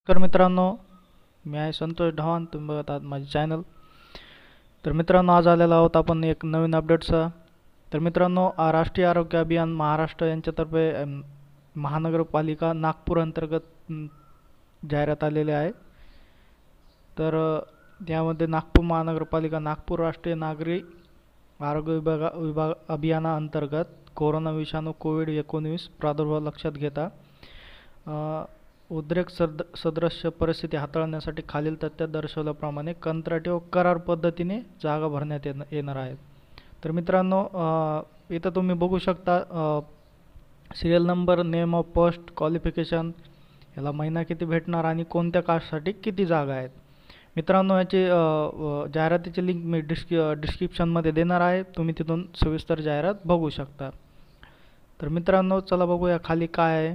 तर मित्रांनो, मी आहे संतोष ढवाण. तुम्ही बघत आहात माझे चॅनल. तर मित्रांनो, आज आलेलो आहोत आपण एक नवीन अपडेटचा. तर मित्रांनो, राष्ट्रीय आरोग्य अभियान महाराष्ट्र यांच्यातर्फे महानगरपालिका नागपूर अंतर्गत जाहिरात आलेली आहे. तर यामध्ये नागपूर महानगरपालिका नागपूर राष्ट्रीय नागरी आरोग्य विभाग अभियानाअंतर्गत कोरोना विषाणू कोविड-19 प्रादुर्भाव लक्षात घेता उद्रेक सदृश्य परिस्थिती हाताळण्यासाठी खालील तथ्यात दर्शवल्याप्रमाणे कंत्राटी व करार पद्धतीने जागा भरण्यात येणार आहेत. तर मित्रांनो, इथं तुम्ही बघू शकता serial number, name of post, qualification, याला महिना किती भेटणार आणि कोणत्या कास्टसाठी किती जागा आहेत. मित्रांनो, याची जाहिरातीची लिंक मी डिस्क्रिप्शनमध्ये देणार आहे. तुम्ही तिथून सविस्तर जाहिरात बघू शकता. तर मित्रांनो, चला बघूया खाली काय आहे.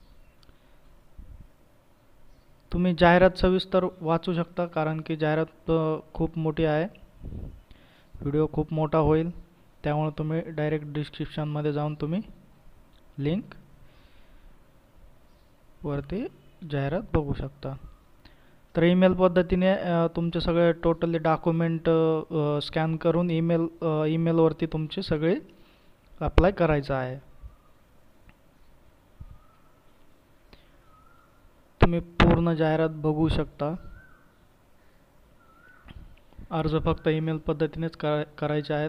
तुम्ही जाहिरात सविस्तर वाचू शकता, कारण की जाहिरात खूप मोठी आहे. व्हिडिओ खूप मोठा होईल, त्यामुळे तुम्ही डायरेक्ट डिस्क्रिप्शनमध्ये जाऊन तुम्ही लिंक वरती जाहिरात बघू शकता. तर ईमेल पद्धतीने तुमचे सगळे टोटली डॉक्युमेंट स्कॅन करून ईमेलवरती तुमचे सगळे अप्लाय करायचं आहे. तुम्ही पूर्ण जाहिरात बघू शकता. अर्ज फक्त ईमेल पद्धतीनेच करायचे आहेत.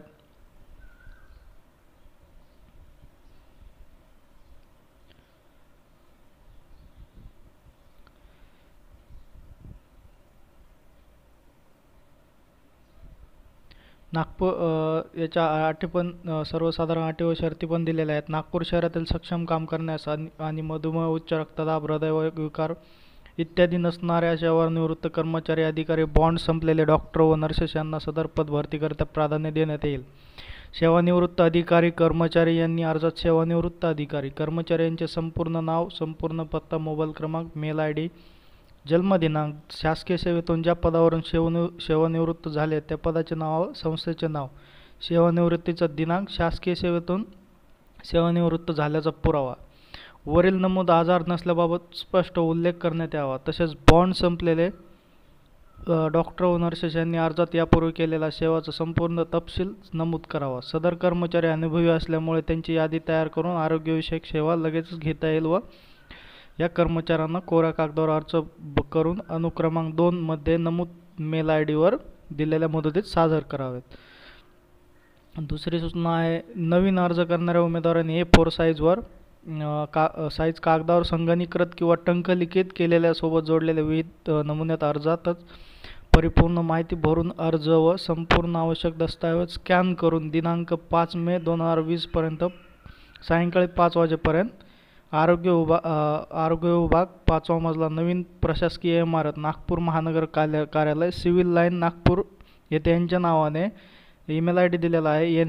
नागपूर याच्या अटी पण सर्वसाधारण अटी व शर्ती पण दिलेल्या आहेत. नागपूर शहरातील सक्षम काम करण्यास आणि मधुमेह, उच्च रक्तदाब, हृदयविकार इत्यादी नसणाऱ्या सेवानिवृत्त कर्मचारी, अधिकारी, बॉन्ड संपलेले डॉक्टर व नर्सेस यांना सदर पद भरतीकरिता प्राधान्य देण्यात येईल. सेवानिवृत्त अधिकारी कर्मचारी यांनी अर्जात सेवानिवृत्त अधिकारी कर्मचारी यांचे संपूर्ण नाव, संपूर्ण पत्ता, मोबाईल क्रमांक, मेल ID, जन्मदिनांक, शासकीय सेवेतून ज्या पदावरून सेवानिवृत्त झाले त्या पदाचे नाव, संस्थेचे नाव, सेवानिवृत्तीचा दिनांक, शासकीय सेवेतून सेवानिवृत्त झाल्याचा पुरावा, वरील नमूद आजार नसल्याबाबत स्पष्ट उल्लेख करण्यात यावा. तसेच बॉन्ड संपलेले डॉक्टर व नर्सेस यांनी अर्जात यापूर्वी केलेला सेवाचा संपूर्ण तपशील नमूद करावा. सदर कर्मचारी अनुभवी असल्यामुळे त्यांची यादी तयार करून आरोग्यविषयक सेवा लगेचच घेता येईल व या कर्मचाऱ्यांना कोऱ्या कागदावर अर्ज करून अनुक्रमांक 2 मध्ये नमूद मेल ID वर दिलेल्या मुदतीत सादर करावेत. दुसरी सूचना आहे, नवीन अर्ज करणाऱ्या उमेदवारांनी A4 साईजवर साईज कागदावर संगणकीकृत किंवा टंकलिखित केलेल्या सोबत जोडलेल्या विविध नमुन्यात अर्जातच परिपूर्ण माहिती भरून अर्ज व संपूर्ण आवश्यक दस्तऐवज स्कॅन करून दिनांक 5 मे 2020 पर्यंत सायंकाळी 5 वाजेपर्यंत आरोग्य विभाग 5वा मजला, नवीन प्रशासकीय इमारत, नागपूर महानगर कार्यालय, सिव्हिल लाईन, नागपूर येथे यांच्या नावाने ईमेल ID दिलेला आहे.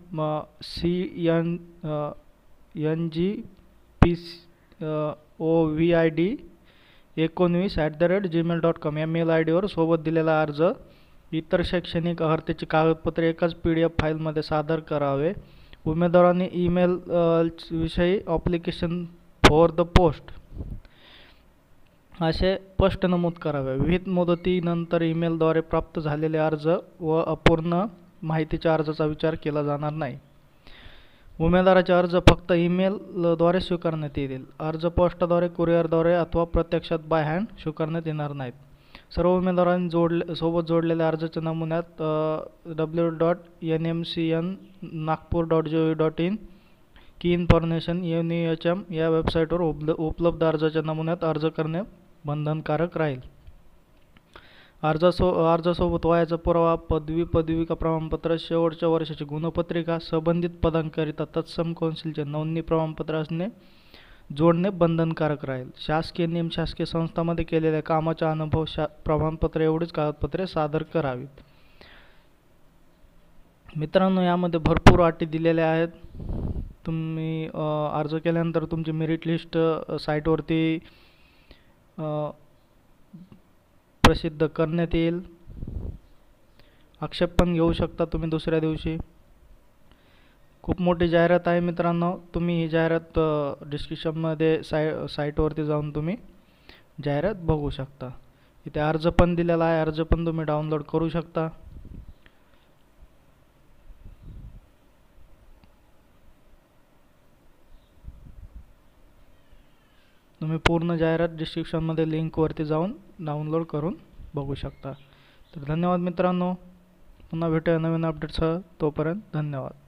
NMCNGPOVID19@gmail.com या मेल ID वर सोबत दिलेला अर्ज, इतर शैक्षणिक अर्हतेची कागदपत्रे एकाच PDF फाईलमध्ये सादर करावे. उमेदवारांनी ईमेल विषयी ॲप्लिकेशन फॉर द पोस्ट असे स्पष्ट नमूद करावे. विविध मुदतीनंतर ईमेलद्वारे प्राप्त झालेले अर्ज व अपूर्ण माहितीच्या अर्जाचा विचार केला जाणार नाही. उमेदवाराचे अर्ज फक्त ईमेलद्वारे स्वीकारण्यात येतील. अर्ज पोस्टाद्वारे, कुरिअरद्वारे अथवा प्रत्यक्षात बाय हँड स्वीकारण्यात येणार नाहीत. सर्व उमेदवारांनी सोबत जोडलेल्या अर्जाच्या नमुन्यात www.nmcn.nagpur.gov.in की इन्फॉर्मेशन NUHM या वेबसाईटवर उपलब्ध अर्जाच्या नमुन्यात अर्ज करणे बंधनकारक राहील. अर्जासोबत वयाचा पुरावा, पदविका प्रमाणपत्र, शेवटच्या वर्षाची गुणपत्रिका, संबंधित पदांकरिता तत्सम कौन्सिलचे नोंदणी प्रमाणपत्र जोडणे बंधनकारक राहील. शासकीय नियम, शासकीय संस्थांमध्ये केलेल्या कामाचा अनुभव प्रमाणपत्र एवढीच कागदपत्रे सादर करावीत. मित्रांनो, यामध्ये भरपूर अटी दिलेल्या आहेत. तुम्ही अर्ज केल्यानंतर तुमची मेरिट लिस्ट साईटवरती प्रसिद्ध करण्यात येईल. आक्षेप पण घेऊ शकता तुम्ही दुसऱ्या दिवशी. खूप मोठी जाहिरात आहे मित्रांनो. तुम्ही ही जाहिरात डिस्क्रिप्शनमध्ये साईटवरती जाऊन तुम्ही जाहिरात बघू शकता. इथे अर्ज पण दिलेला आहे, अर्ज पण तुम्ही डाउनलोड करू शकता. तुम्ही पूर्ण जाहिरात डिस्क्रिप्शनमध्ये लिंकवरती जाऊन डाउनलोड करून बघू शकता. तर धन्यवाद मित्रांनो, पुन्हा भेटूया नवीन अपडेटसह. तोपर्यंत धन्यवाद.